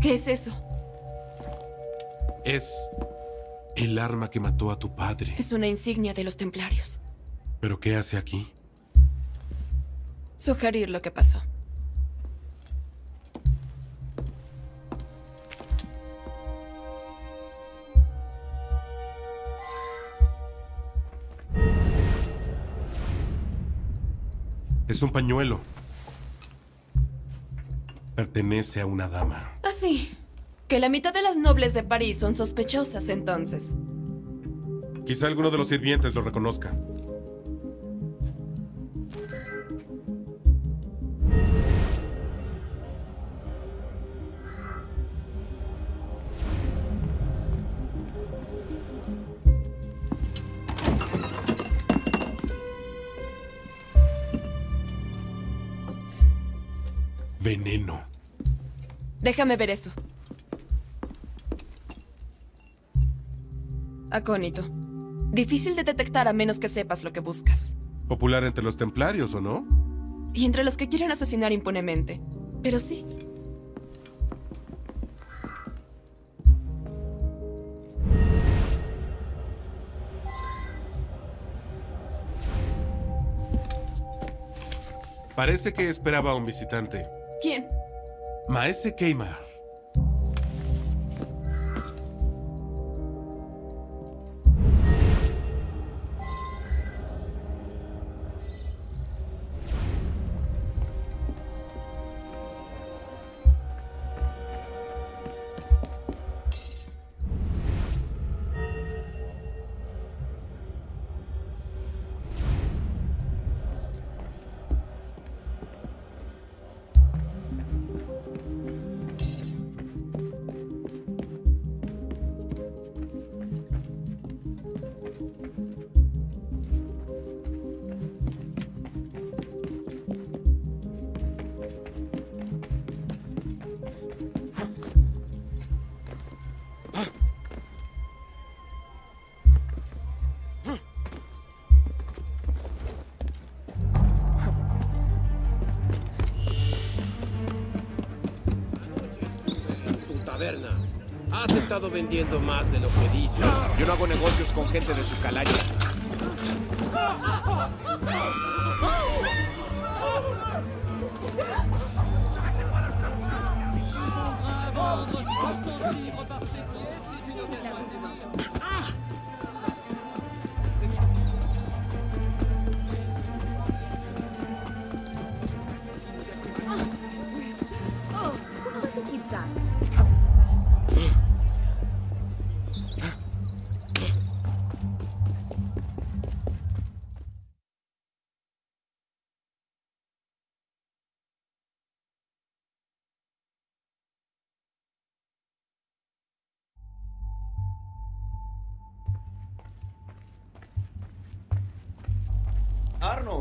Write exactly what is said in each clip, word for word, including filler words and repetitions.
¿Qué es eso? Es el arma que mató a tu padre. Es una insignia de los templarios. ¿Pero qué hace aquí? Sugerir lo que pasó. Es un pañuelo. Pertenece a una dama. Ah, sí. Que la mitad de las nobles de París son sospechosas, entonces. Quizá alguno de los sirvientes lo reconozca. Veneno. Déjame ver eso. Acónito. Difícil de detectar a menos que sepas lo que buscas. Popular entre los templarios, ¿o no? Y entre los que quieren asesinar impunemente. Pero sí. Parece que esperaba a un visitante. ¿Quién? Maese Keimar. Has estado vendiendo más de lo que dices. Yo no hago negocios con gente de su calaña. Arno.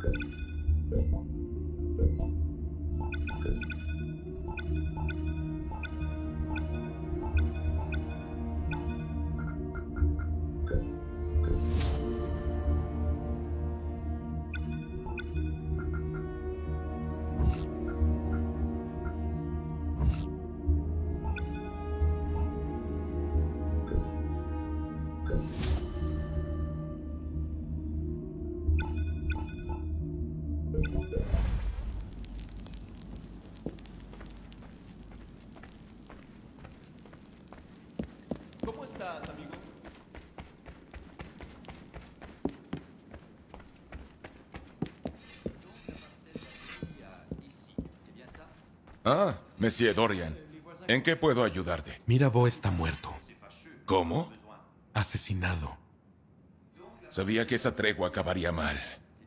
¿Cómo estás, amigo? Ah, Monsieur Dorian. ¿En qué puedo ayudarte? Mirabeau está muerto. ¿Cómo? Asesinado. Sabía que esa tregua acabaría mal.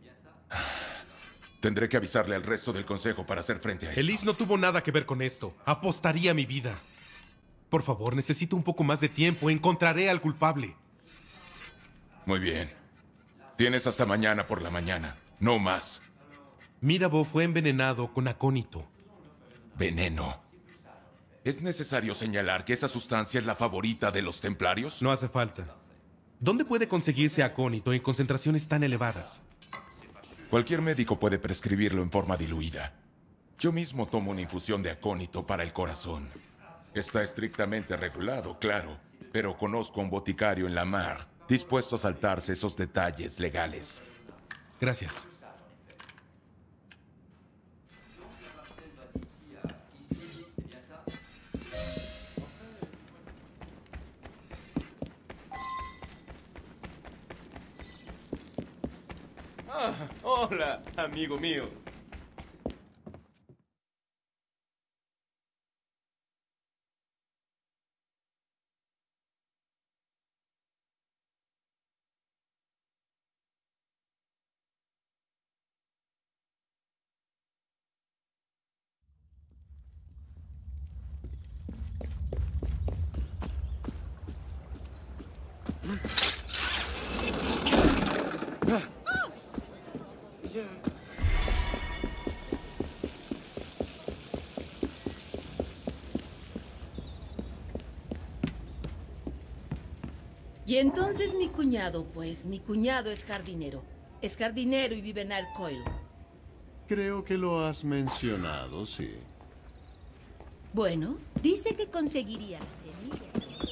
Tendré que avisarle al resto del consejo para hacer frente a esto. Elise no tuvo nada que ver con esto. Apostaría mi vida. Por favor, necesito un poco más de tiempo. Encontraré al culpable. Muy bien. Tienes hasta mañana por la mañana. No más. Mirabeau fue envenenado con acónito. Veneno. ¿Es necesario señalar que esa sustancia es la favorita de los templarios? No hace falta. ¿Dónde puede conseguirse acónito en concentraciones tan elevadas? Cualquier médico puede prescribirlo en forma diluida. Yo mismo tomo una infusión de acónito para el corazón. Está estrictamente regulado, claro, pero conozco a un boticario en la mar dispuesto a saltarse esos detalles legales. Gracias. Ah, hola, amigo mío. Y entonces mi cuñado, pues, mi cuñado es jardinero. Es jardinero y vive en Arcoil. Creo que lo has mencionado, sí. Bueno, dice que conseguiría la semilla.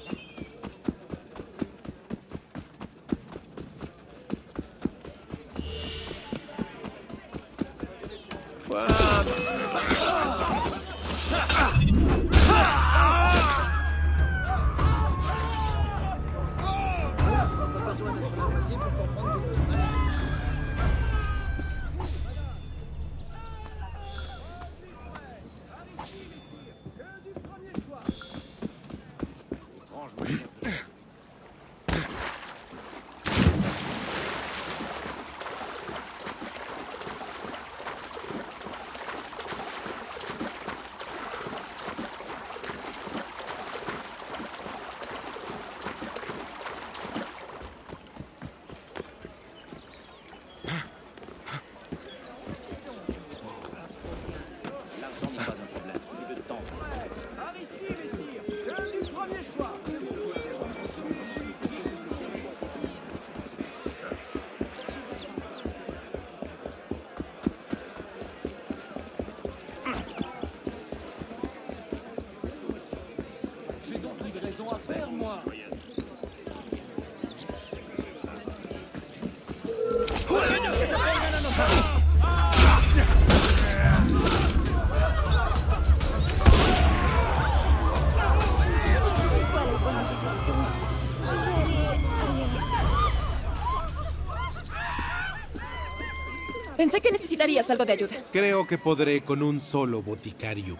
Pensé que necesitarías algo de ayuda. Creo que podré con un solo boticario.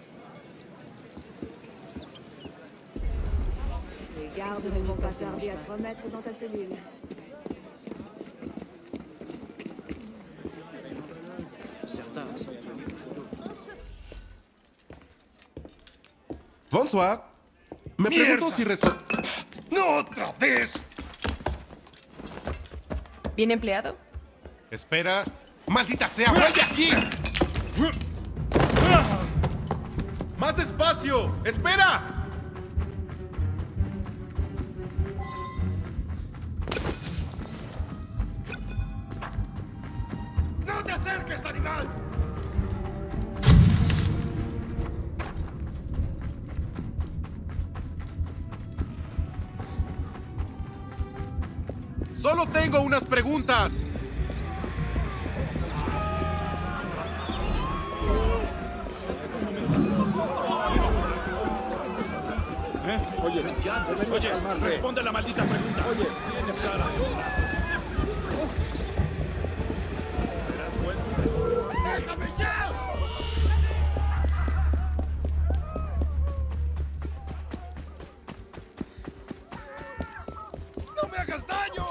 Les gardes ne vont pas tarder à te remettre dans ta cellule. Bonsoir. Me pregunto si resto... ¡No otra vez! ¿Bien empleado? Espera. ¡Maldita sea! ¡Vuelve aquí! ¡Más espacio! ¡Espera! ¡No te acerques, animal! Solo tengo unas preguntas. ¿Eh? Oye, oye, responde la maldita pregunta. Oye, tienes cara. ¡Déjame ya! ¡No me hagas daño!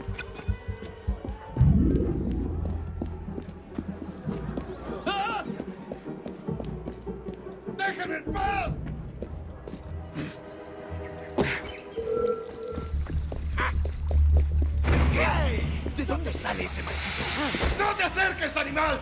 ¡Ah! ¡Déjenme en paz! ¿De dónde sale ese maldito? ¡No te acerques, animal!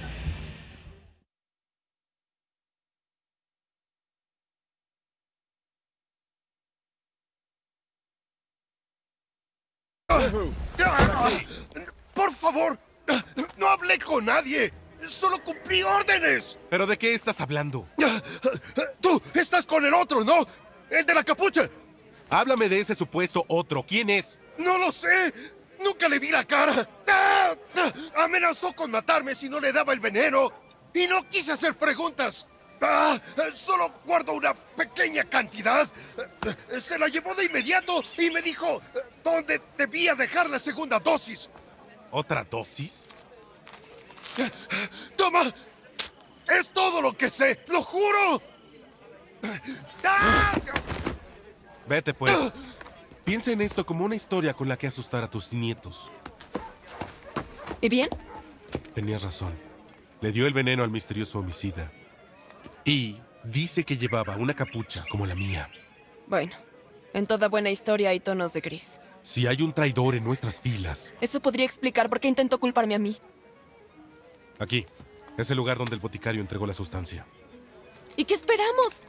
¡Por favor! ¡No hablé con nadie! ¡Solo cumplí órdenes! ¿Pero de qué estás hablando? ¡Tú estás con el otro, ¿no? ¡El de la capucha! Háblame de ese supuesto otro. ¿Quién es? ¡No lo sé! ¡Nunca le vi la cara! ¡Ah! Amenazó con matarme si no le daba el veneno. Y no quise hacer preguntas. ¡Ah! Solo guardo una pequeña cantidad. Se la llevó de inmediato y me dijo dónde debía dejar la segunda dosis. ¿Otra dosis? ¡Toma! Es todo lo que sé, lo juro. ¡Ah! Vete, pues. Piensa en esto como una historia con la que asustar a tus nietos. ¿Y bien? Tenías razón. Le dio el veneno al misterioso homicida. Y dice que llevaba una capucha como la mía. Bueno, en toda buena historia hay tonos de gris. Si hay un traidor en nuestras filas... Eso podría explicar por qué intentó culparme a mí. Aquí. Es el lugar donde el boticario entregó la sustancia. ¿Y qué esperamos?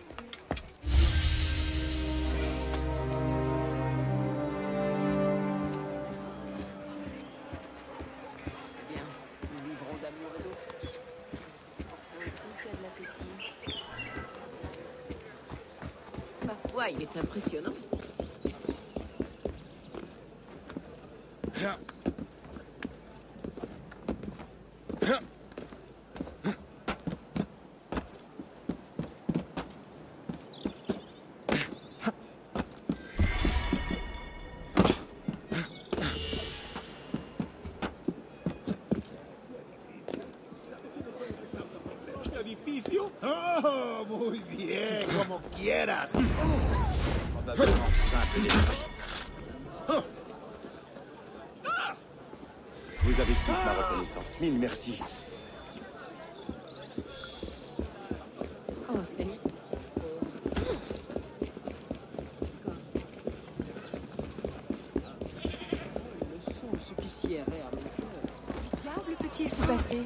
Il est impressionnant. ¿Edificio? ¡Oh, muy bien! Como quieras. Vous avez toute ma reconnaissance. Mille merci. Oh, c'est... Le son de ce picier à verre. Que diable peut-il se passer?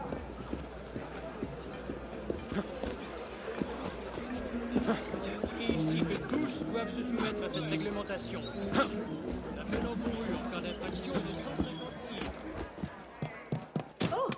Ici que tous doivent se soumettre à cette réglementation. La peine encourue en cas d'infraction est de cent cinquante mille. Oh!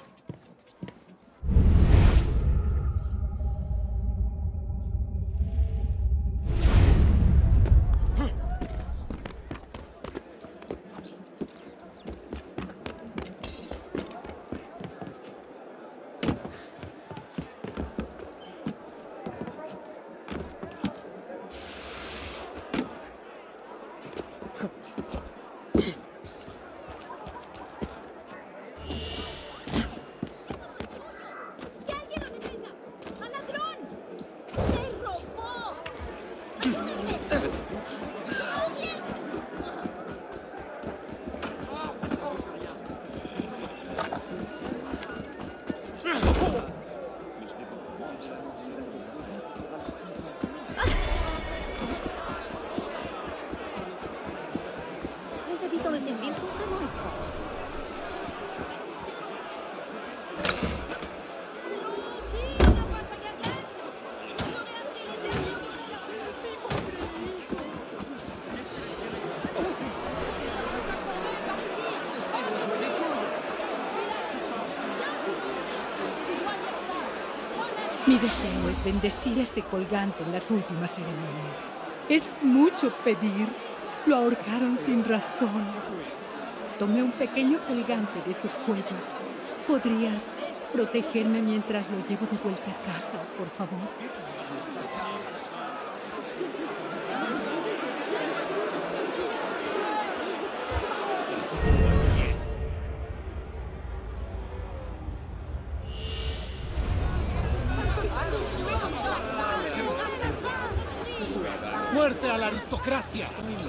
Mi deseo es bendecir a este colgante en las últimas ceremonias. Es mucho pedir. Lo ahorcaron sin razón. Tomé un pequeño colgante de su cuello. ¿Podrías protegerme mientras lo llevo de vuelta a casa, por favor? ¡Muerte a la aristocracia!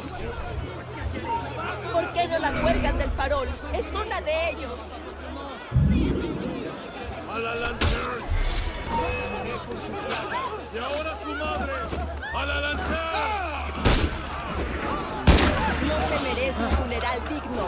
¿Por qué no la cuelgan del farol? ¡Es una de ellos! ¡A la lanterna! ¡Y ahora su madre! ¡A la lanterna! No se merece un funeral digno.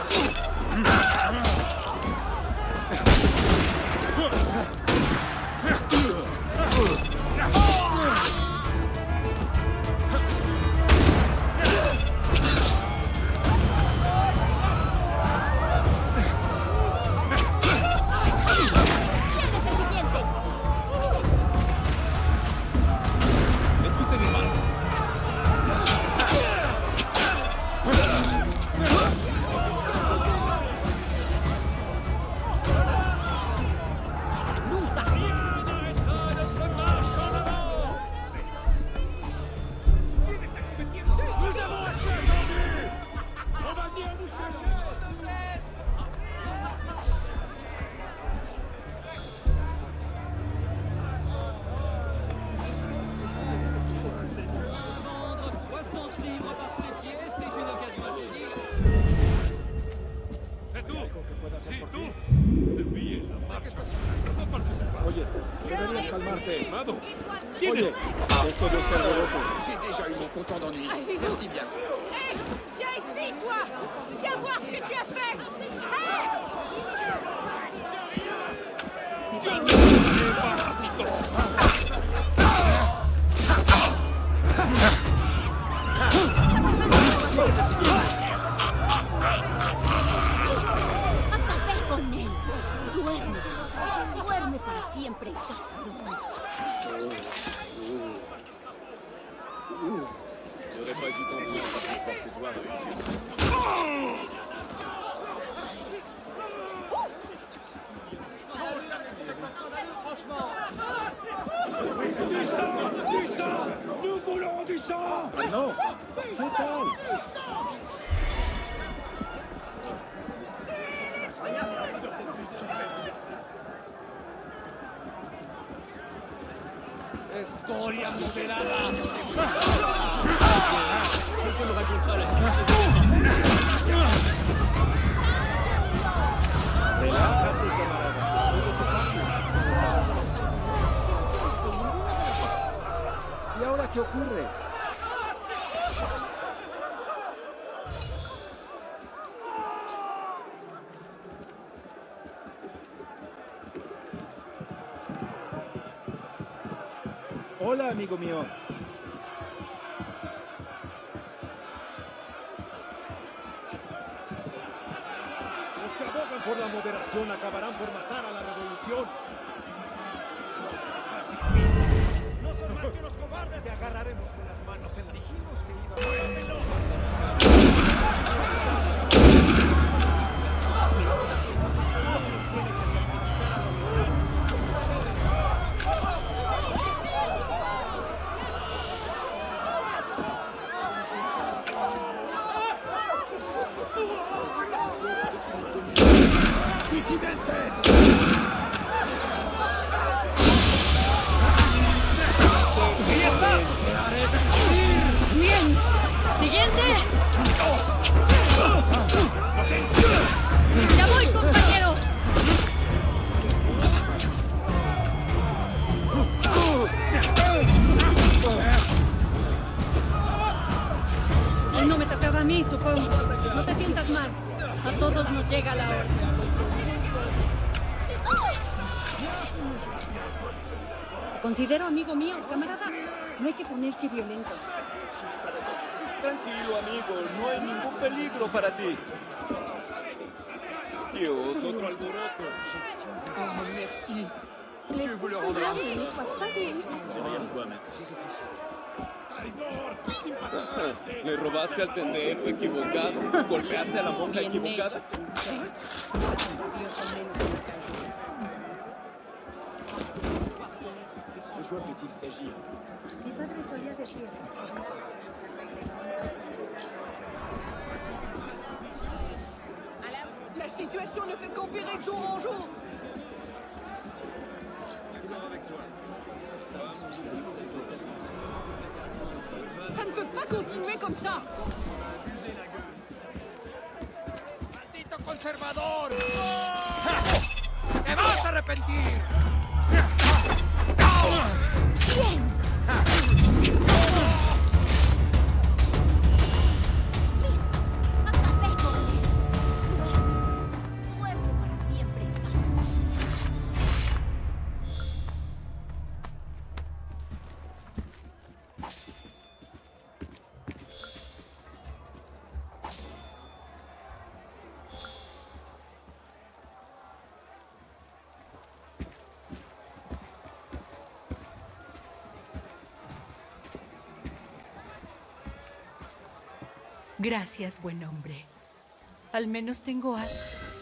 Oye, deberías calmarte. Oye, esto no está alboroto. J'ai déjà eu mon compte en ennui. Merci bien. Hé, viens ici, toi! Viens voir ce que tu as fait! Acabé con él. Duerme. Duerme para siempre. J'aurais pas dû confier en ta porte-toi, Du sang! Du sang! Nous voulons du sang! Ah non! Total! ¡Escoria moderada! Quelqu'un me racontera la suite. Relájate, camarada. Estoy de tu parte. ¿Y ahora qué ocurre? Hola, amigo mío. Los que abogan por la moderación acabarán por matar a la revolución. No son más que los cobardes. Te agarraremos con las manos en la... Dijimos que íbamos ¡Bien! ¡Siguiente! ¡Ya voy, compañero! Él no me tocaba a mí, supongo. No te sientas mal. A todos nos llega la hora. Considero amigo mío, camarada. No hay que ponerse violento. Tranquilo, amigo. No hay ningún peligro para ti. Dios, otro alboroto. Oh, merci. Les Fossoyeurs n'est pas Ah, ¿le robaste al tendero equivocado? ¿Golpeaste a la monja equivocada? ¿De quoi peut-il s'agir? La situation ne fait qu'empirer de jour en jour. Ça ne peut pas continuer comme ça. ¡Maldito conservador! ¡Te vas a arrepentir! ¡Bien! Gracias, buen hombre. Al menos tengo algo.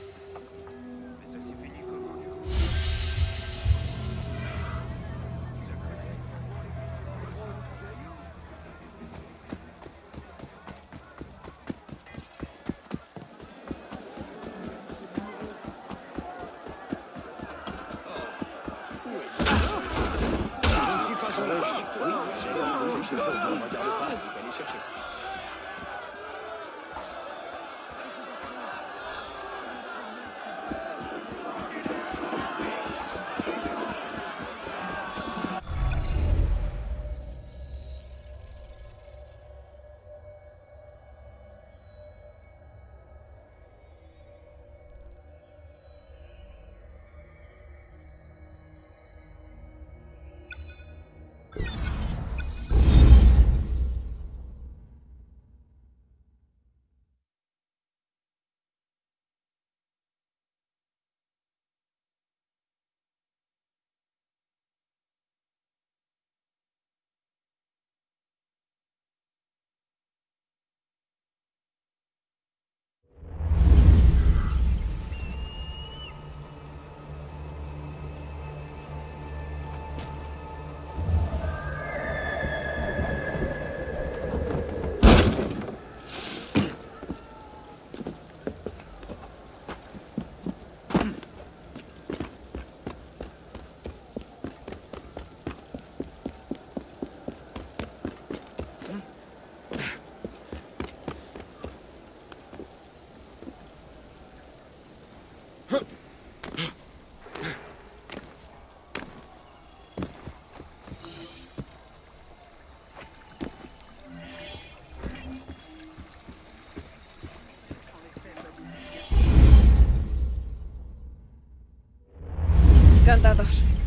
Cantador.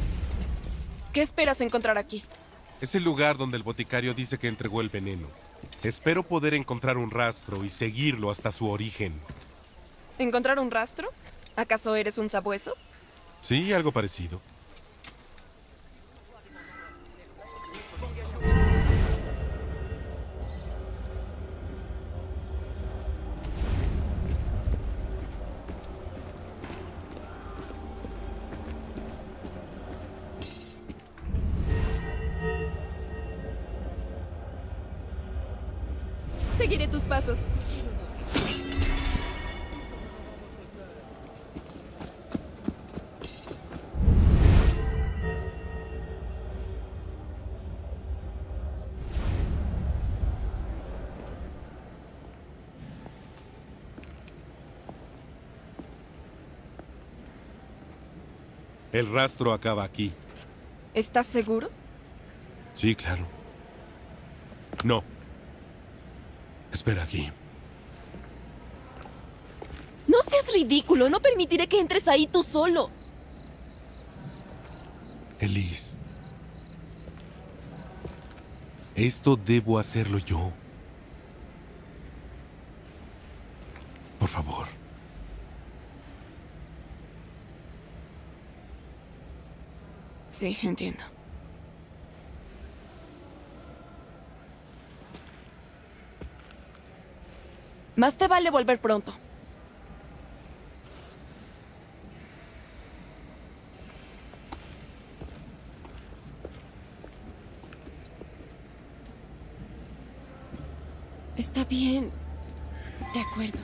¿Qué esperas encontrar aquí? Es el lugar donde el boticario dice que entregó el veneno. Espero poder encontrar un rastro y seguirlo hasta su origen. ¿Encontrar un rastro? ¿Acaso eres un sabueso? Sí, algo parecido. Seguiré tus pasos. El rastro acaba aquí. ¿Estás seguro? Sí, claro. No. Espera aquí. No seas ridículo. No permitiré que entres ahí tú solo. Elise. Esto debo hacerlo yo. Por favor. Sí, entiendo. Más te vale volver pronto. Está bien. De acuerdo.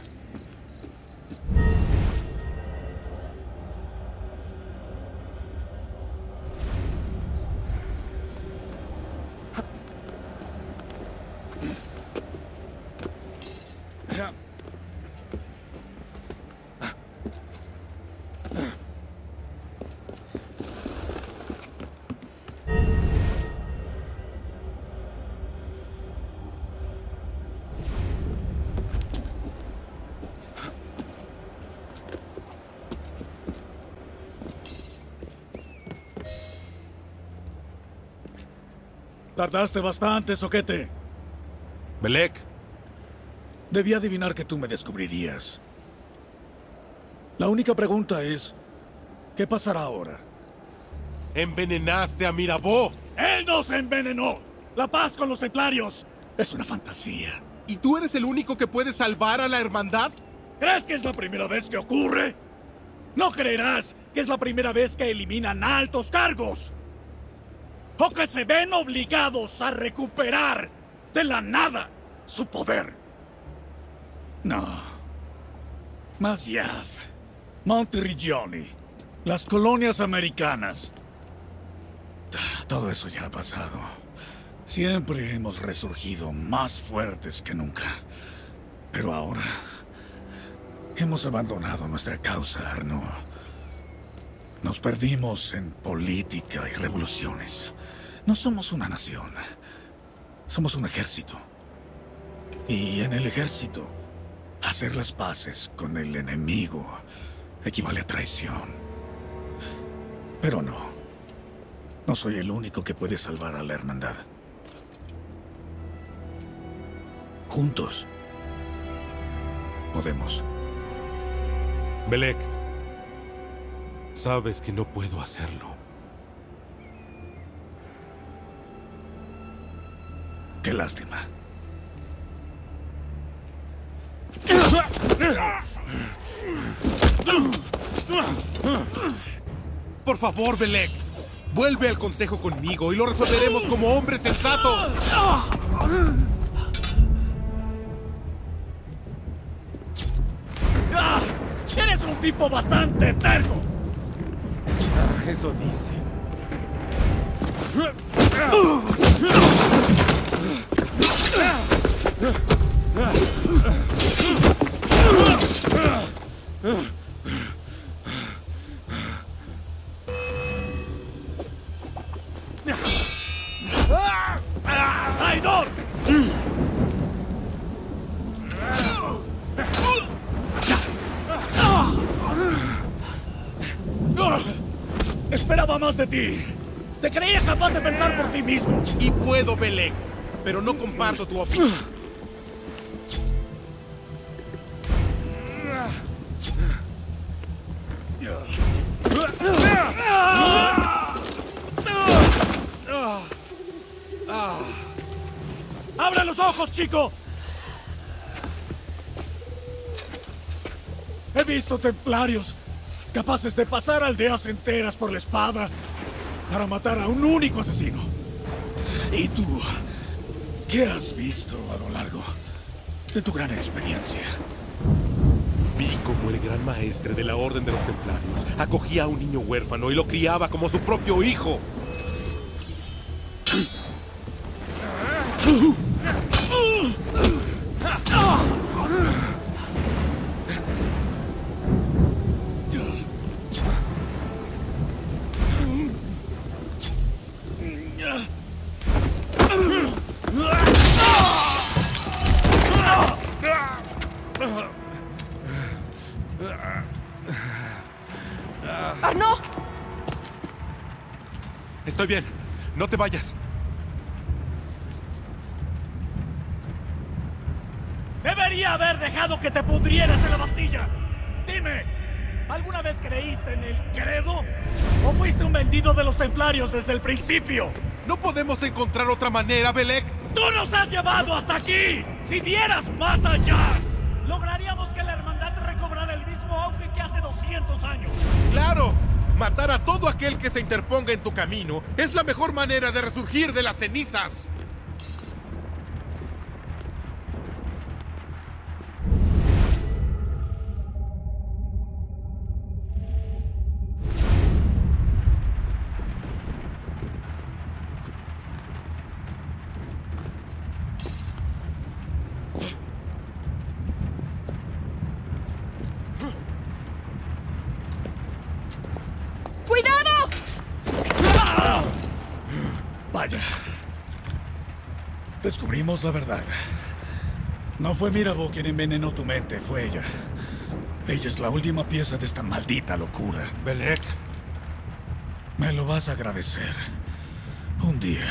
Tardaste bastante, Soquete. Belek. Debí adivinar que tú me descubrirías. La única pregunta es, ¿qué pasará ahora? Envenenaste a Mirabeau. ¡Él no se envenenó! ¡La paz con los templarios! Es una fantasía. ¿Y tú eres el único que puede salvar a la hermandad? ¿Crees que es la primera vez que ocurre? No creerás que es la primera vez que eliminan altos cargos. O que se ven obligados a recuperar de la nada su poder. No. Masyaf, Monteriggioni, las colonias americanas. Todo eso ya ha pasado. Siempre hemos resurgido más fuertes que nunca. Pero ahora hemos abandonado nuestra causa, Arnaud. Nos perdimos en política y revoluciones. No somos una nación. Somos un ejército. Y en el ejército, hacer las paces con el enemigo equivale a traición. Pero no. No soy el único que puede salvar a la hermandad. Juntos podemos. Belek, sabes que no puedo hacerlo. Qué lástima. Por favor, Belek, vuelve al consejo conmigo y lo resolveremos como hombres sensatos. ¡Eres un tipo bastante terco! Ah, eso dice. ¡Traidor! Esperaba más de ti. Te creía capaz de pensar por ti mismo. Y puedo, Belek, pero no comparto tu opinión. ¡Abre los ojos, chico! He visto templarios capaces de pasar aldeas enteras por la espada para matar a un único asesino. ¿Y tú? ¿Qué has visto a lo largo de tu gran experiencia? Vi como el gran maestre de la Orden de los Templarios acogía a un niño huérfano y lo criaba como su propio hijo. ¡Arnaud! Estoy bien. No te vayas. Debería haber dejado que te pudrieras en la Bastilla. Dime, ¿alguna vez creíste en el credo? ¿O fuiste un vendido de los templarios desde el principio? ¿No podemos encontrar otra manera, Belek? ¡Tú nos has llevado hasta aquí! ¡Si dieras más allá! lograríamos que la hermandad recobrara el mismo auge que hace doscientos años. ¡Claro! Matar a todo aquel que se interponga en tu camino es la mejor manera de resurgir de las cenizas. Vaya. Descubrimos la verdad. No fue Mirabeau quien envenenó tu mente, fue ella. Ella es la última pieza de esta maldita locura. Belek. Me lo vas a agradecer. Un día.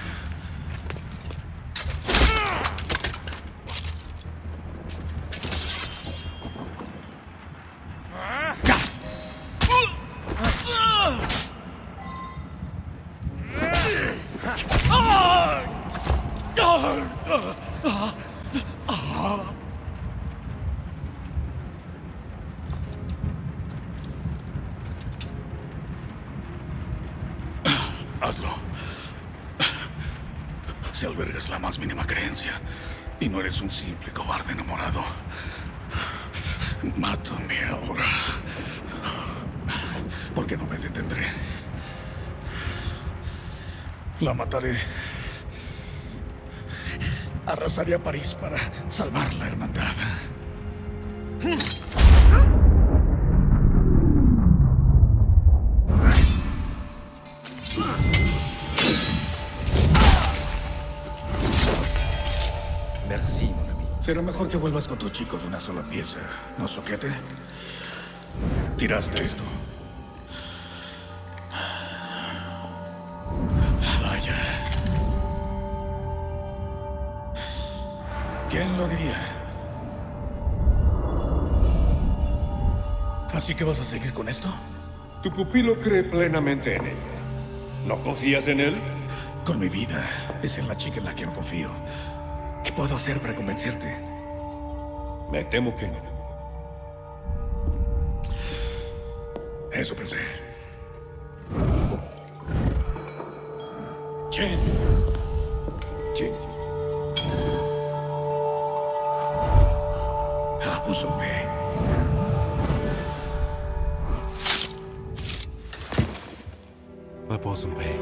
Hazlo. Si albergas la más mínima creencia y no eres un simple cobarde enamorado, mátame ahora. Porque no me detendré. La mataré. Arrasaré a París para salvar la hermandad. Merci, mon ami. Será mejor que vuelvas con tu chico de una sola pieza, ¿no, soquete? Tiraste esto. Vaya. ¿Quién lo diría? ¿Así que vas a seguir con esto? Tu pupilo cree plenamente en ella. ¿No confías en él? Con mi vida. Es en la chica en la que no confío. ¿Qué puedo hacer para convencerte? Me temo que no. Eso pensé. Chen. Chen. Abúsame. Abúsame.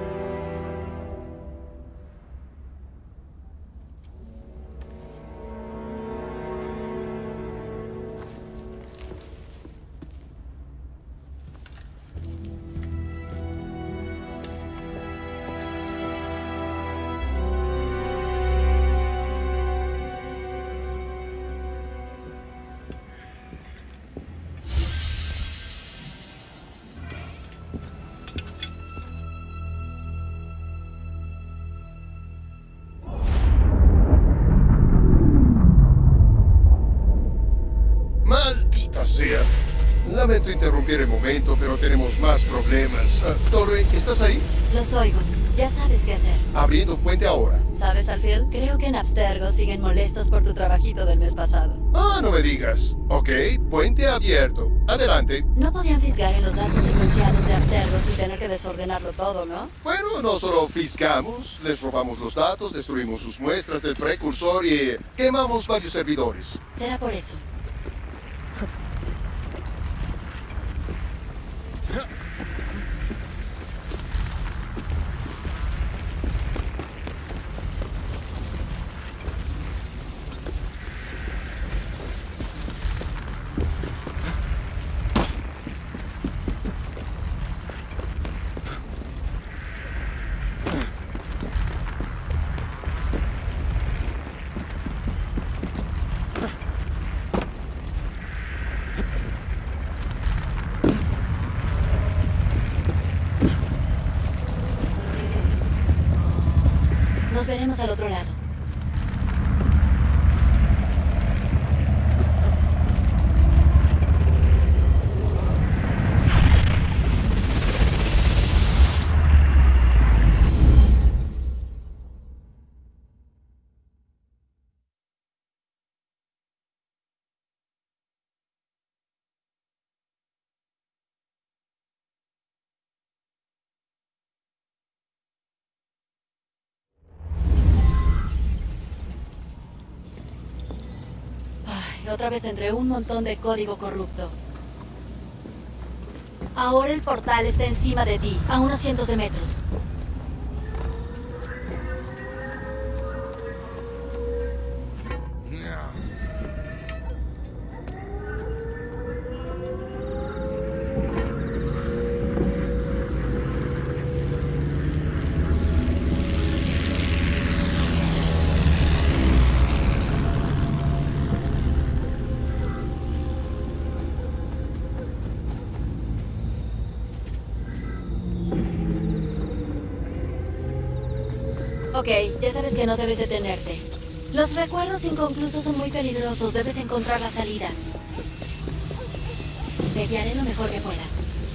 ¡Maldita sea! Lamento interrumpir el momento, pero tenemos más problemas. Uh, Torre, ¿estás ahí? Los oigo. Ya sabes qué hacer. Abriendo puente ahora. ¿Sabes, Alfield? Creo que en Abstergo siguen molestos por tu trabajito del mes pasado. Ah, no me digas. Ok, puente abierto. Adelante. No podían fisgar en los datos secuenciados de Abstergo sin tener que desordenarlo todo, ¿no? Bueno, no solo fiscamos, les robamos los datos, destruimos sus muestras del precursor y quemamos varios servidores. Será por eso. Nos veremos al otro lado. otra vez entre un montón de código corrupto. Ahora el portal está encima de ti, a unos cientos de metros. Ok, ya sabes que no debes detenerte. Los recuerdos inconclusos son muy peligrosos. Debes encontrar la salida. Te guiaré lo mejor que pueda.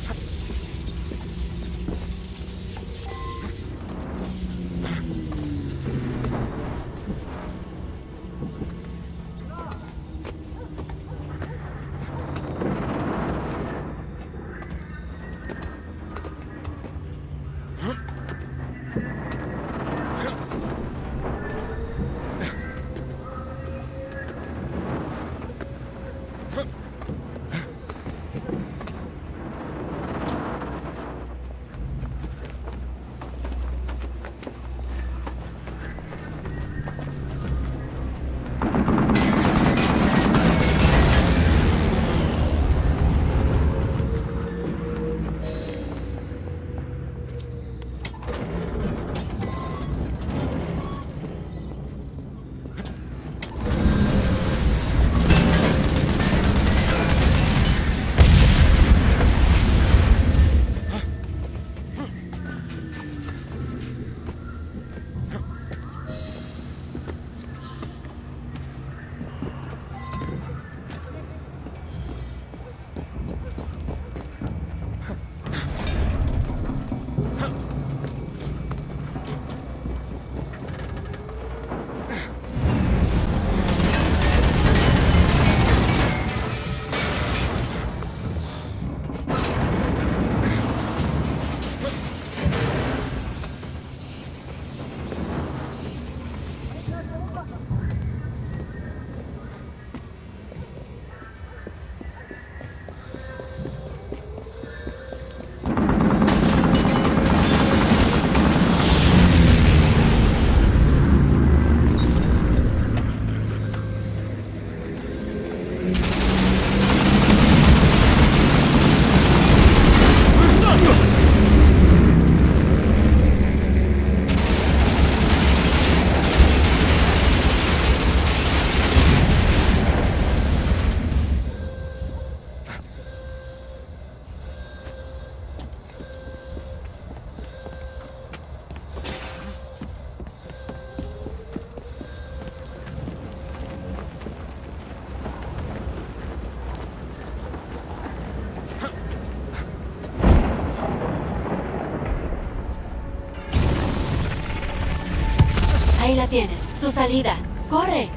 Ahí la tienes, tu salida. ¡Corre!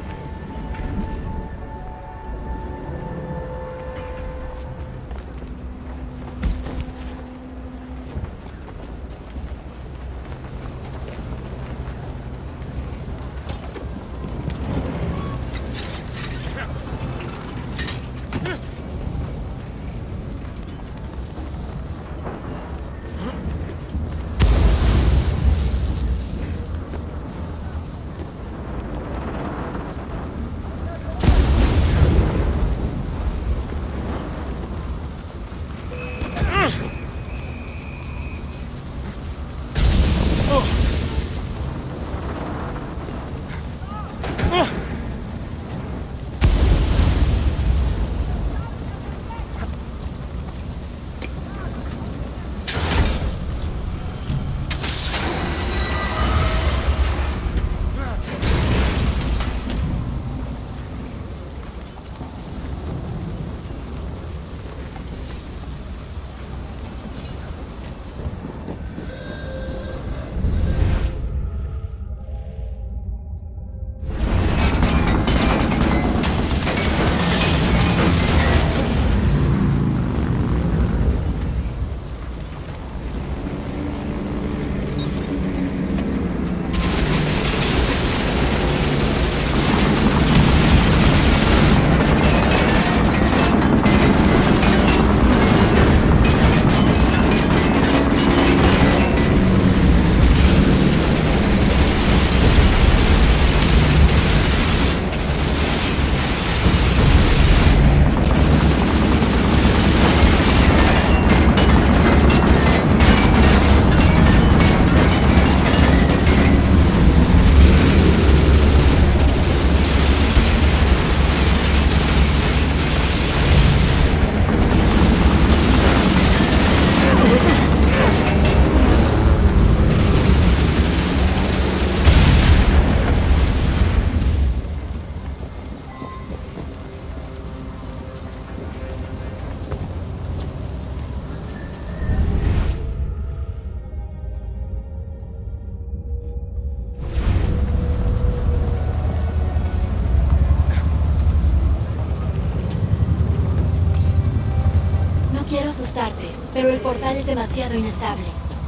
es demasiado inestable.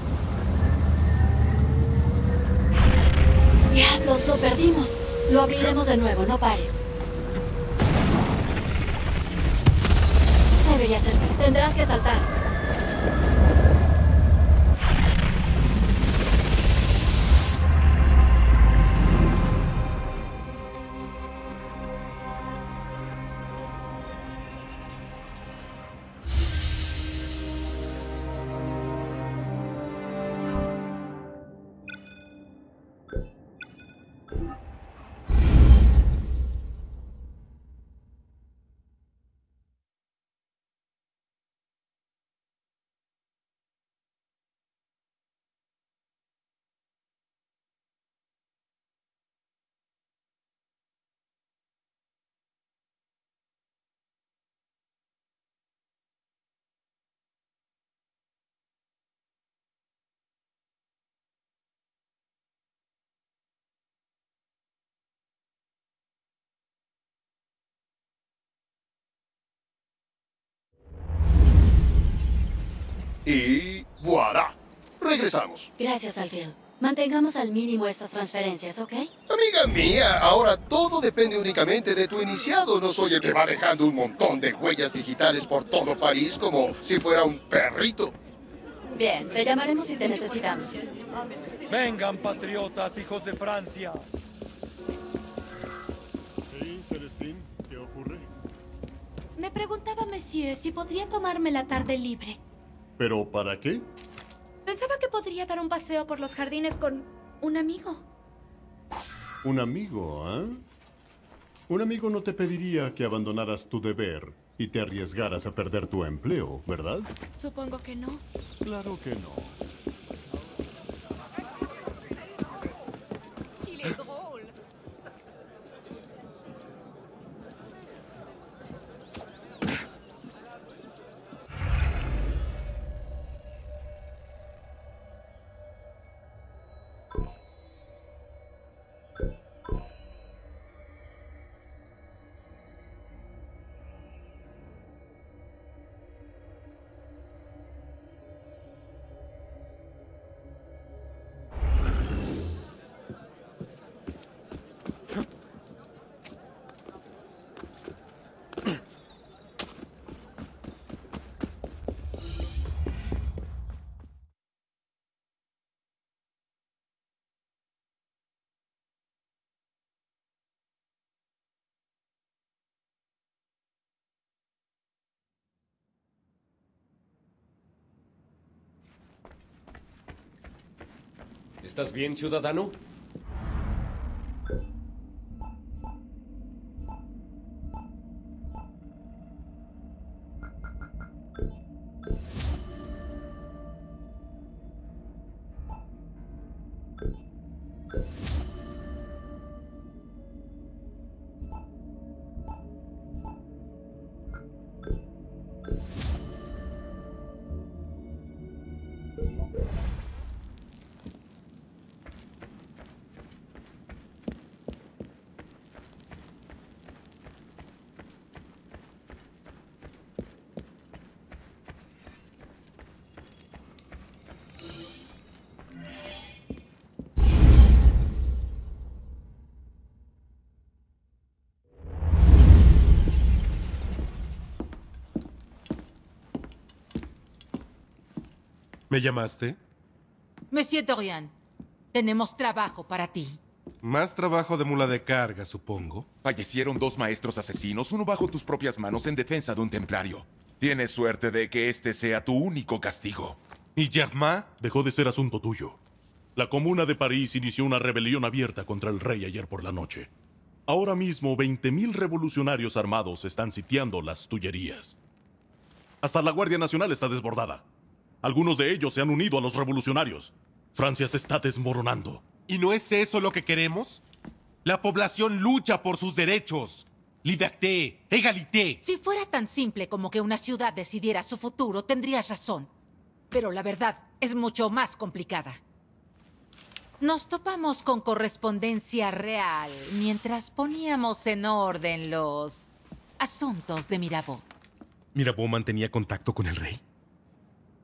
¡Diablos! ¡Lo perdimos! Lo abriremos de nuevo, no pares. Debería servir. Tendrás que saltar. Y voilà. Regresamos. Gracias, Alfil. Mantengamos al mínimo estas transferencias, ¿ok? Amiga mía, ahora todo depende únicamente de tu iniciado. No soy el que va dejando un montón de huellas digitales por todo París como si fuera un perrito. Bien, te llamaremos si te necesitamos. Vengan, patriotas, hijos de Francia. Sí, Celestín, ¿qué ocurre? Me preguntaba, monsieur, si podría tomarme la tarde libre. ¿Pero para qué? Pensaba que podría dar un paseo por los jardines con un amigo. ¿Un amigo, eh? Un amigo no te pediría que abandonaras tu deber y te arriesgaras a perder tu empleo, ¿verdad? Supongo que no. Claro que no. Il est drôle. ¿Estás bien, ciudadano? ¿Me llamaste? Monsieur Dorian, tenemos trabajo para ti. Más trabajo de mula de carga, supongo. Fallecieron dos maestros asesinos, uno bajo tus propias manos en defensa de un templario. Tienes suerte de que este sea tu único castigo. ¿Y Germain? Dejó de ser asunto tuyo. La Comuna de París inició una rebelión abierta contra el rey ayer por la noche. Ahora mismo, veinte mil revolucionarios armados están sitiando las Tullerías. Hasta la Guardia Nacional está desbordada. Algunos de ellos se han unido a los revolucionarios. Francia se está desmoronando. ¿Y no es eso lo que queremos? La población lucha por sus derechos. Liberté, égalité. Si fuera tan simple como que una ciudad decidiera su futuro, tendrías razón. Pero la verdad es mucho más complicada. Nos topamos con correspondencia real mientras poníamos en orden los asuntos de Mirabeau. ¿Mirabeau mantenía contacto con el rey?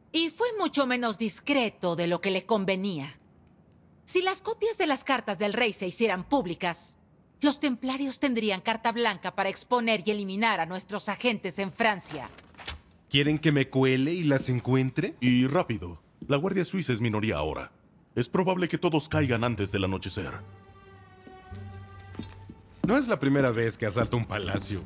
Y fue mucho menos discreto de lo que le convenía. Si las copias de las cartas del rey se hicieran públicas, los templarios tendrían carta blanca para exponer y eliminar a nuestros agentes en Francia. ¿Quieren que me cuele y las encuentre? Y rápido. La Guardia Suiza es minoría ahora. Es probable que todos caigan antes del anochecer. No es la primera vez que asalto un palacio.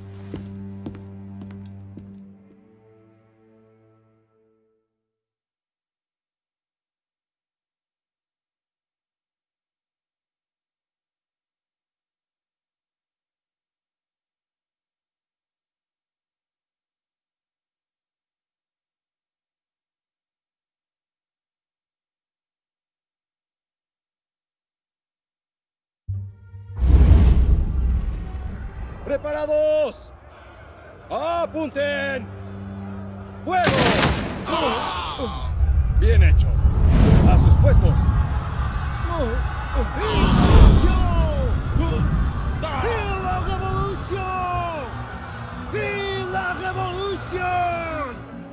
¡Preparados! ¡Apunten! ¡Fuego! Bien hecho. A sus puestos. ¡Vive la revolución! ¡Vive la revolución!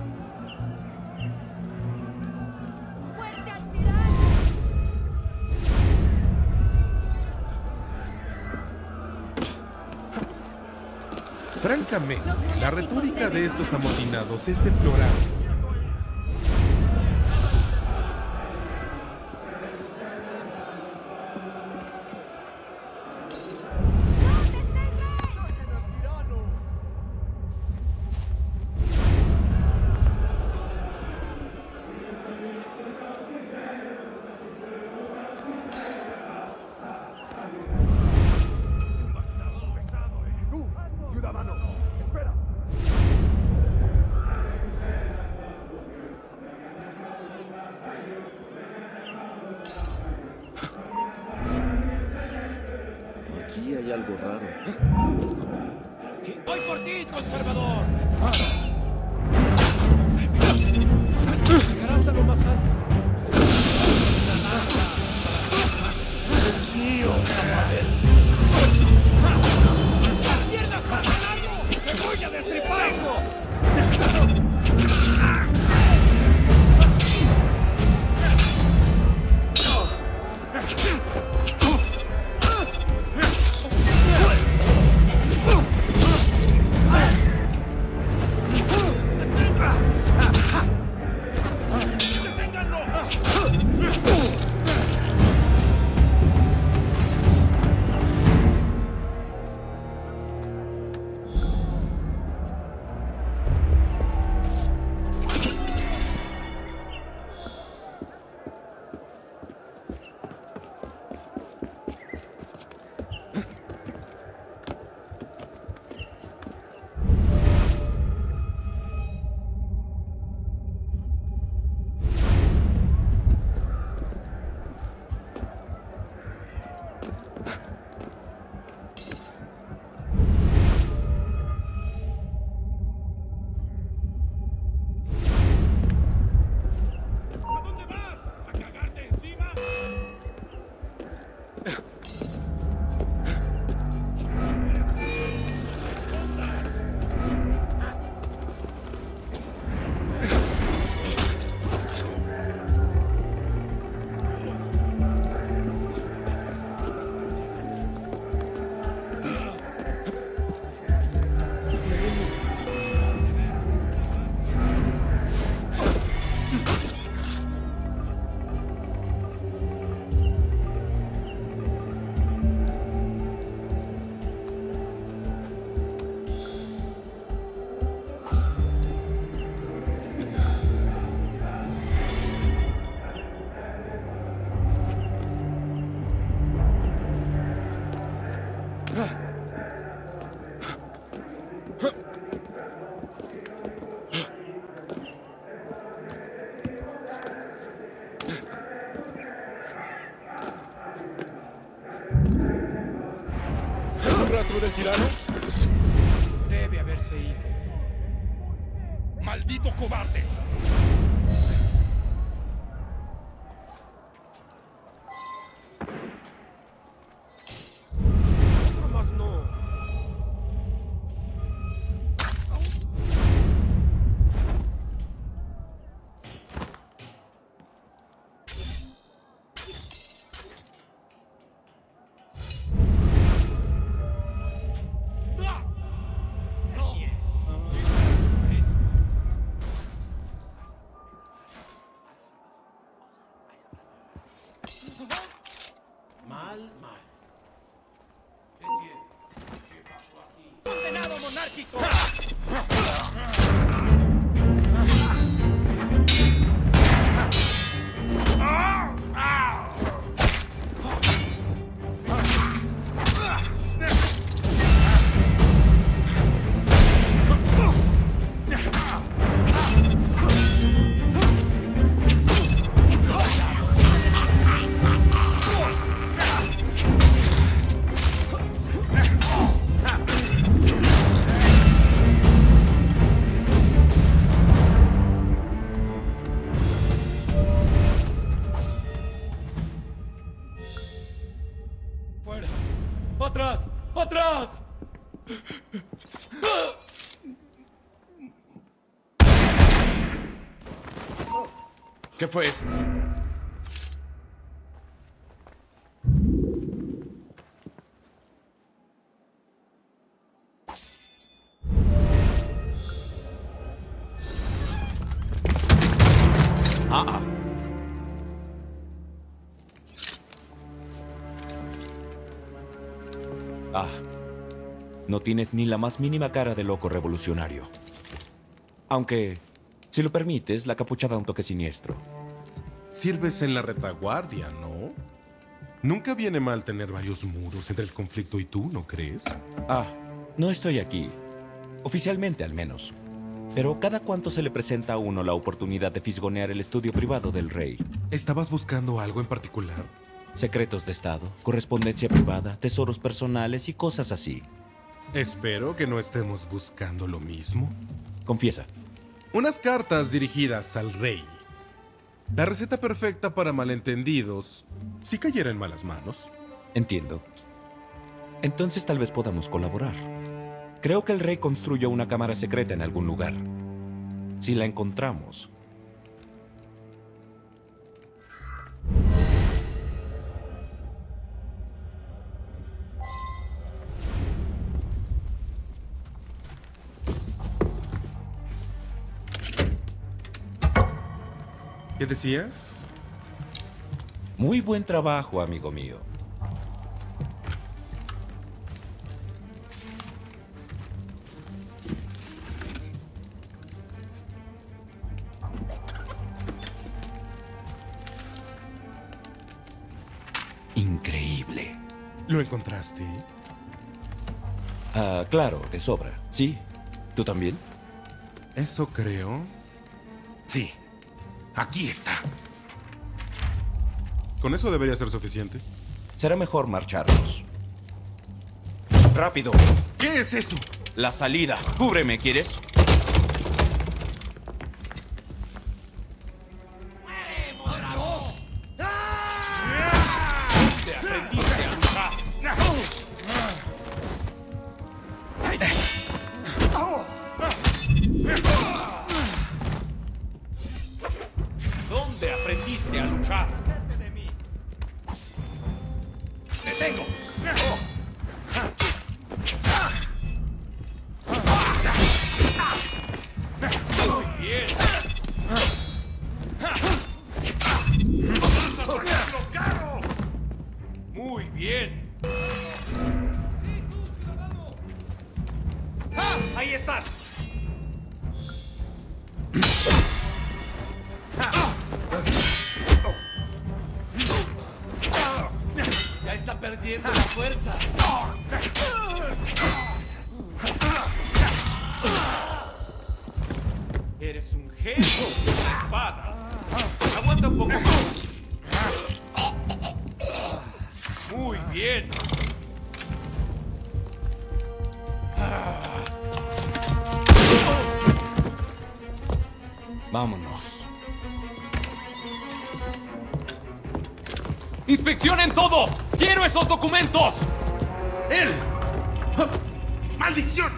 ¡Fuerte al tirano! Francamente, la retórica de estos amotinados es deplorable. Aquí hay algo raro. ¡Voy por ti, conservador! Llegarás a lo más alto. ¡Tío! ¡Mierda, funcionario! ¡Te voy a destripar! rastro del tirano? Debe haberse ido. ¡Maldito cobarde! Otro más no. Mal, mal. ¿Qué tiene? ¿Qué pasó aquí? ¡Condenado monárquico! ¡Atrás! ¡Atrás! ¿Qué fue eso? Ah, ah. Ah, no tienes ni la más mínima cara de loco revolucionario. Aunque, si lo permites, la capucha da un toque siniestro. Sirves en la retaguardia, ¿no? Nunca viene mal tener varios muros entre el conflicto y tú, ¿no crees? Ah, no estoy aquí. Oficialmente, al menos. Pero ¿cada cuánto se le presenta a uno la oportunidad de fisgonear el estudio privado del rey? ¿Estabas buscando algo en particular? Secretos de Estado, correspondencia privada, tesoros personales y cosas así. Espero que no estemos buscando lo mismo. Confiesa. Unas cartas dirigidas al rey. La receta perfecta para malentendidos, si cayera en malas manos. Entiendo. Entonces tal vez podamos colaborar. Creo que el rey construyó una cámara secreta en algún lugar. Si la encontramos... ¿Qué decías? Muy buen trabajo, amigo mío. Increíble. ¿Lo encontraste? Ah, claro, de sobra. ¿Sí? ¿Tú también? Eso creo. Sí. Aquí está. Con eso debería ser suficiente. Será mejor marcharnos. ¡Rápido! ¿Qué es eso? La salida. Cúbreme, ¿quieres? ¿Dónde aprendiste a luchar? ¿Dónde aprendiste a luchar? de mí. ¡Te tengo! Muy bien. ¡Vamos a ponerlo caro! Muy bien. ¡Ah! ¡Ahí estás! Ya está perdiendo la fuerza. Eres un genio de la espada. Aguanta un poco más. Muy bien. Vámonos. ¡Inspeccionen todo! ¡Quiero esos documentos! ¡Él! ¡Maldición!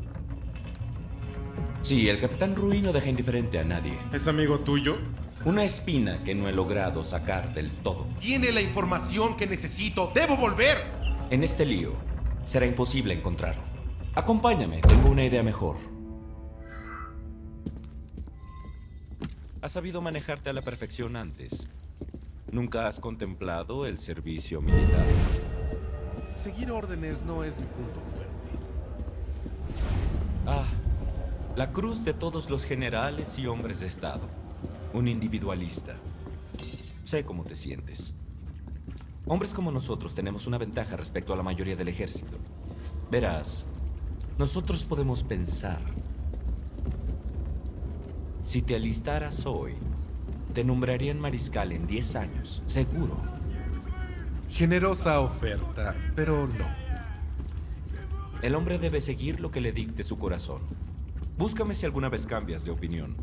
Sí, el Capitán Ruy no deja indiferente a nadie. ¿Es amigo tuyo? Una espina que no he logrado sacar del todo. Tiene la información que necesito. ¡Debo volver! En este lío, será imposible encontrarlo. Acompáñame, tengo una idea mejor. Has sabido manejarte a la perfección antes. ¿Nunca has contemplado el servicio militar? Seguir órdenes no es mi punto fuerte. Ah, la cruz de todos los generales y hombres de Estado. Un individualista. Sé cómo te sientes. Hombres como nosotros tenemos una ventaja respecto a la mayoría del ejército. Verás, nosotros podemos pensar. Si te alistaras hoy, te nombrarían mariscal en diez años, seguro. Generosa oferta, pero no. El hombre debe seguir lo que le dicte su corazón. Búscame si alguna vez cambias de opinión.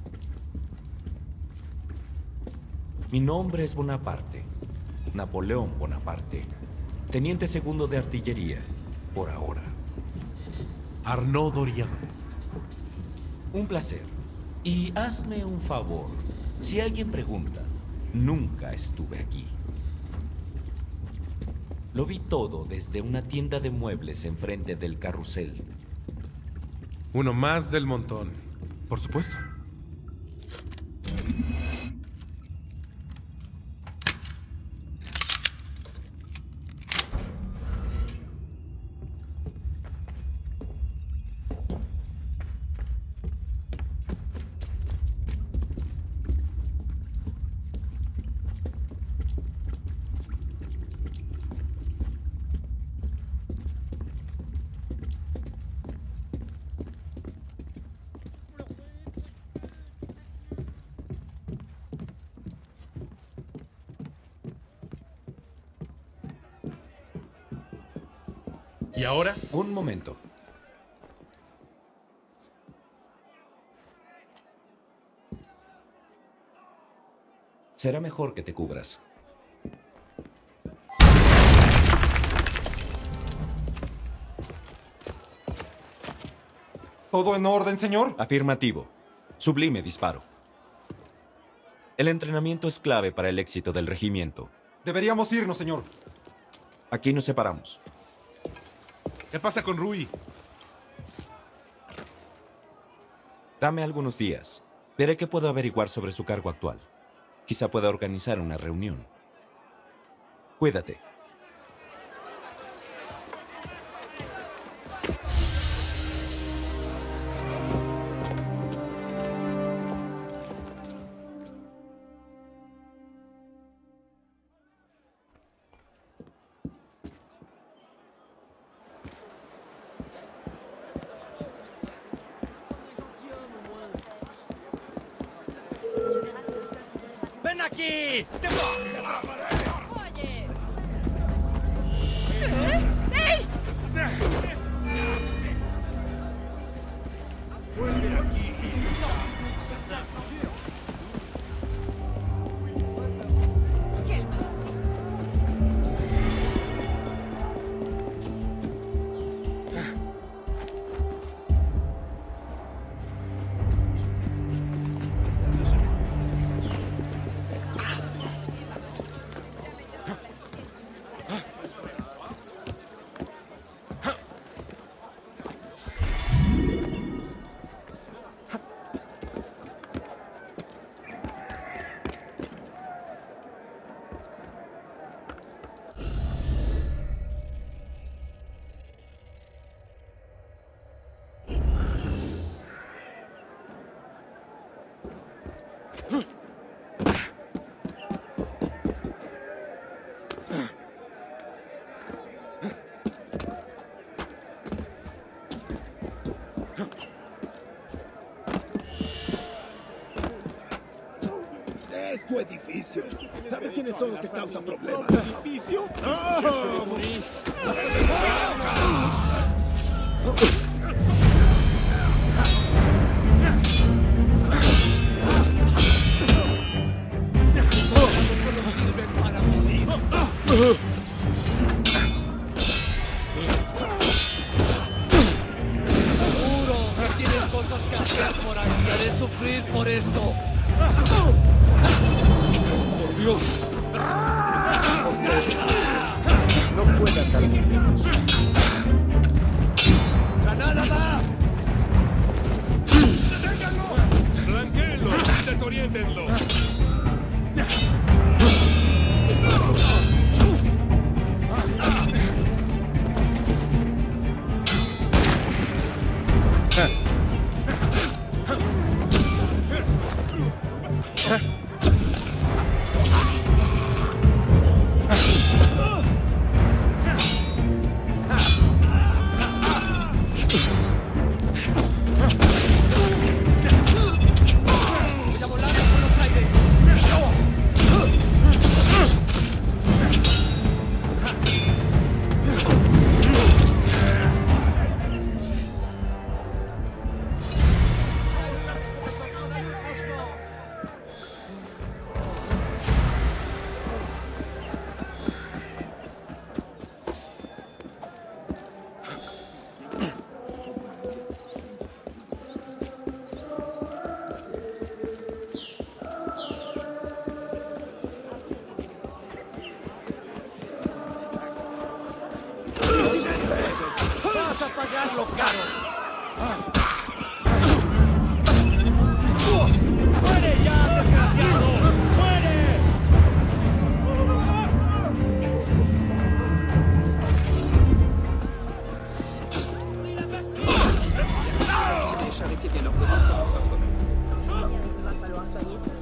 Mi nombre es Bonaparte. Napoleón Bonaparte. Teniente segundo de artillería, por ahora. Arnaud Dorian. Un placer. Y hazme un favor. Si alguien pregunta, nunca estuve aquí. Lo vi todo desde una tienda de muebles enfrente del carrusel. Uno más del montón. Por supuesto. ¿Y ahora? Un momento. Será mejor que te cubras. ¿Todo en orden, señor? Afirmativo. Sublime disparo. El entrenamiento es clave para el éxito del regimiento. Deberíamos irnos, señor. Aquí nos separamos. ¿Qué pasa con Rui? Dame algunos días. Veré qué puedo averiguar sobre su cargo actual. Quizá pueda organizar una reunión. Cuídate. ¡Ven aquí! Oye. ¿Eh? ¡Ey! ¡Vuelve aquí! Es tu edificio. ¿Sabes quiénes son los que causan problemas? ¿Edificio? Solo sirven para morir. Seguro que tienes cosas que hacer por ahí. Haré sufrir por esto. ¡Por Dios! No puedas dar menos. ¡Granada va! ¡Blanquéenlo! ¡Desoriéntenlo! pagarlo caro. ¡Muere ya, desgraciado! ¡Muere! Va falloir soigner ça.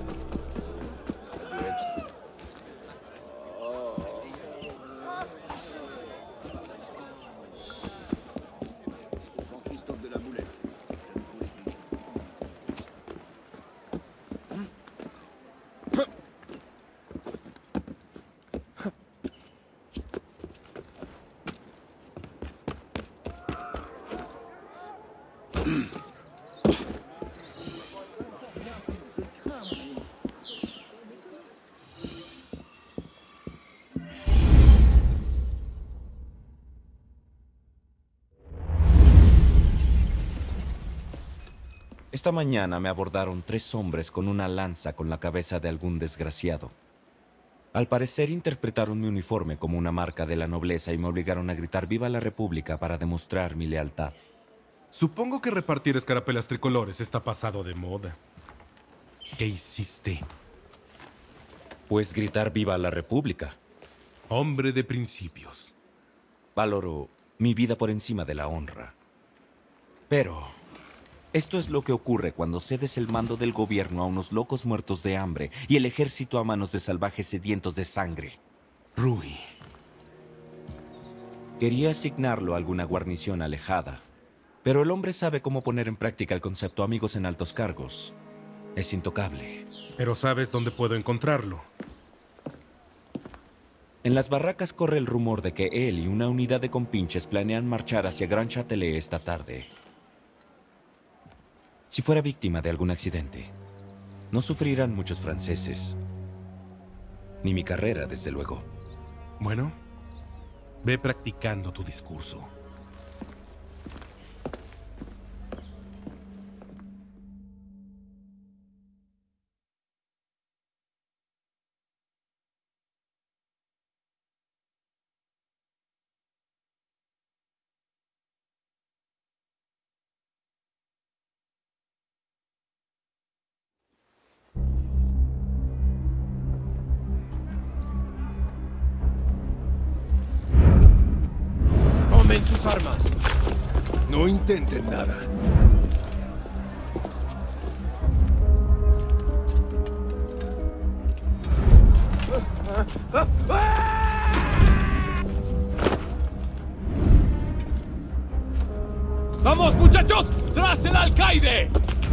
Esta mañana me abordaron tres hombres con una lanza con la cabeza de algún desgraciado. Al parecer interpretaron mi uniforme como una marca de la nobleza y me obligaron a gritar ¡Viva la República! Para demostrar mi lealtad. Supongo que repartir escarapelas tricolores está pasado de moda. ¿Qué hiciste? Pues gritar ¡Viva la República! Hombre de principios. Valoro mi vida por encima de la honra. Pero esto es lo que ocurre cuando cedes el mando del gobierno a unos locos muertos de hambre y el ejército a manos de salvajes sedientos de sangre. Rui. Quería asignarlo a alguna guarnición alejada, pero el hombre sabe cómo poner en práctica el concepto amigos en altos cargos. Es intocable. Pero ¿sabes dónde puedo encontrarlo? En las barracas corre el rumor de que él y una unidad de compinches planean marchar hacia Grand Châtelet esta tarde. Si fuera víctima de algún accidente, no sufrirán muchos franceses. Ni mi carrera, desde luego. Bueno, ve practicando tu discurso. Tomen sus armas. No intenten nada. ¡Vamos, muchachos! ¡Tras el alcaide!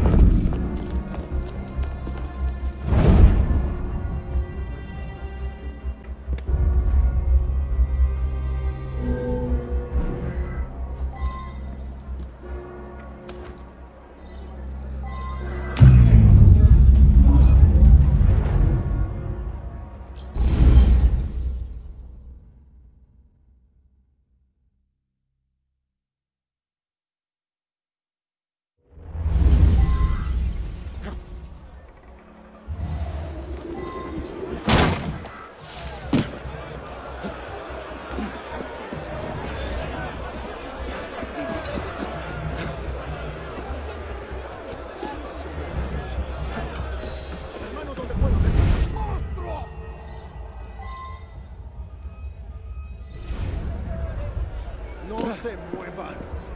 No se muevan.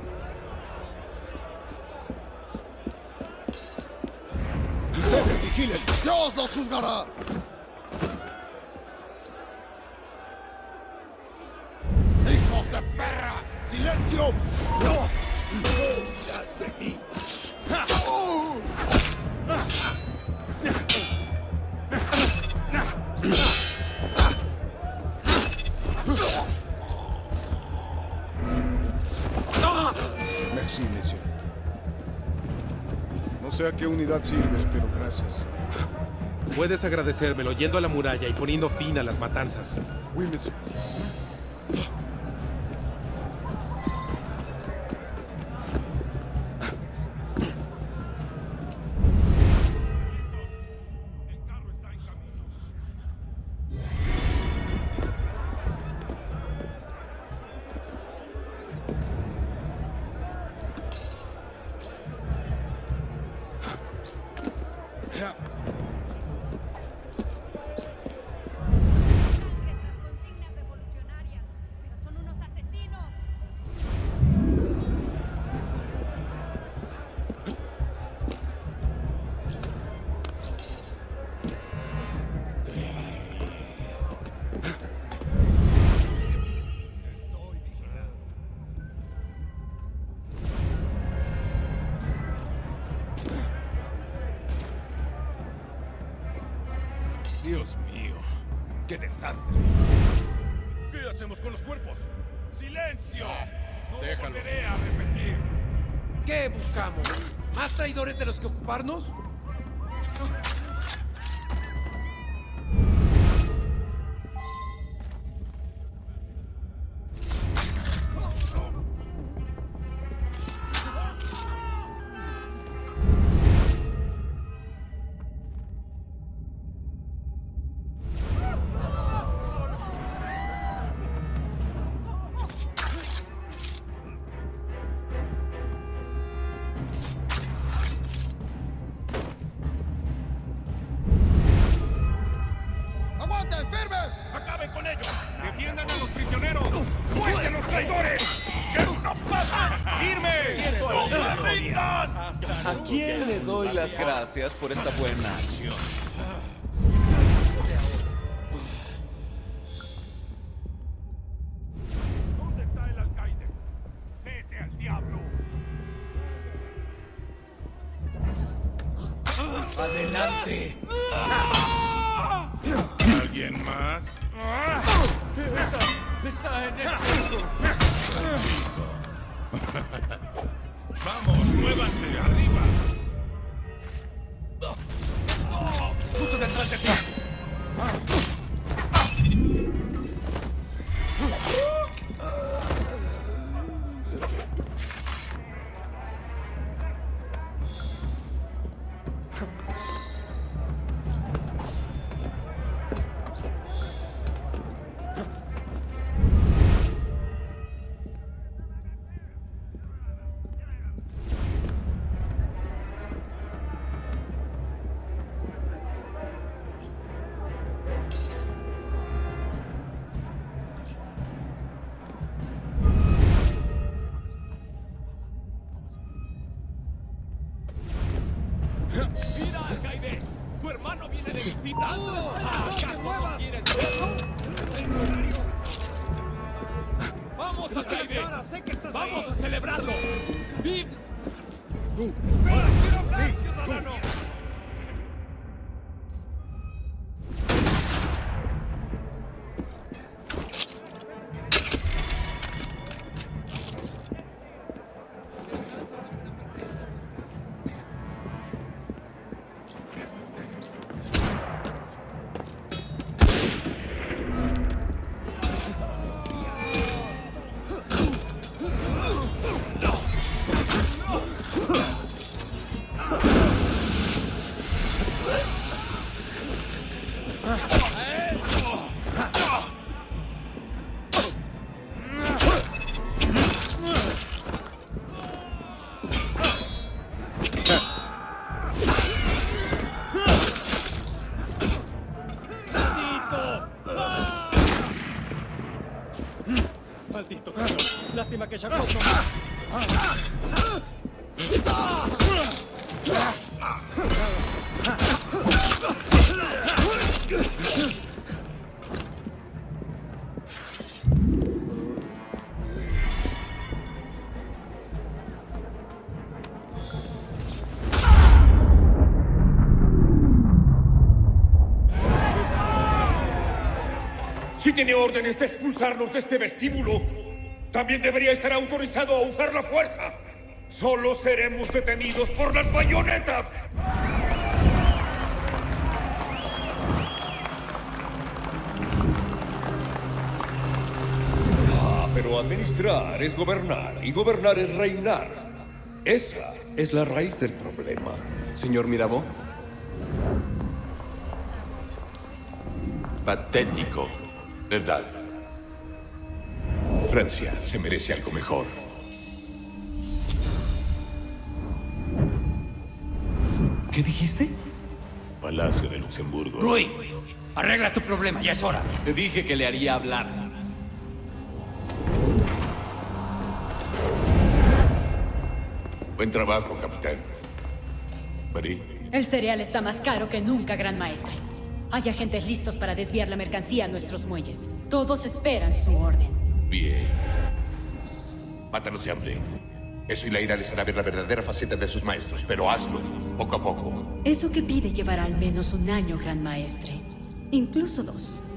Ustedes vigilen. Dios los juzgará. ¡Hijos de perra! ¡Silencio! ¡No! ¡Hijas de mí! Merci, monsieur. No sé a qué unidad sirves, pero gracias. Puedes agradecérmelo yendo a la muralla y poniendo fin a las matanzas. Oui, monsieur. ¡Qué desastre! ¿Qué hacemos con los cuerpos? ¡Silencio! No lo déjalos. volveré a repetir. ¿Qué buscamos? ¿Más traidores de los que ocuparnos? ¡Aguanten, firmes! ¡Acaben con ellos! ¡Defiendan a los prisioneros! ¡Muerten los traidores! ¡Que no pasa! ¡Firme! ¡No se rindan! ¿A quién le doy las gracias por esta buena acción? ¿Dónde está el alcaide? ¡Vete al diablo! ¡Adelante! ¿Alguien más? ¡Está, está en el piso! ¡Vamos, muévanse! ¡Arriba! ¡Justo detrás de ti! ¡Mira, alcaide! ¡Tu hermano viene de visita! ¿Acaso no quieres verlo? ¡Vamos, alcaide! ¡Vamos a celebrarlo! ¡Viv! ¡Espera, quiero hablar, ciudadano! ¡Maldito cabrón! ¡Lástima que Jacob no... Si tiene órdenes de expulsarnos de este vestíbulo, también debería estar autorizado a usar la fuerza. Solo seremos detenidos por las bayonetas. Ah, pero administrar es gobernar y gobernar es reinar. Esa es la raíz del problema. Señor Mirabeau. Patético, ¿verdad? Francia se merece algo mejor. ¿Qué dijiste? Palacio de Luxemburgo. Rui, arregla tu problema, ya es hora. Te dije que le haría hablar. Buen trabajo, capitán. Marie. El cereal está más caro que nunca, Gran Maestre. Hay agentes listos para desviar la mercancía a nuestros muelles. Todos esperan su orden. Bien. Mátalos de hambre. Eso y la ira les hará ver la verdadera faceta de sus maestros, pero hazlo, poco a poco. Eso que pide llevará al menos un año, Gran Maestre. Incluso dos.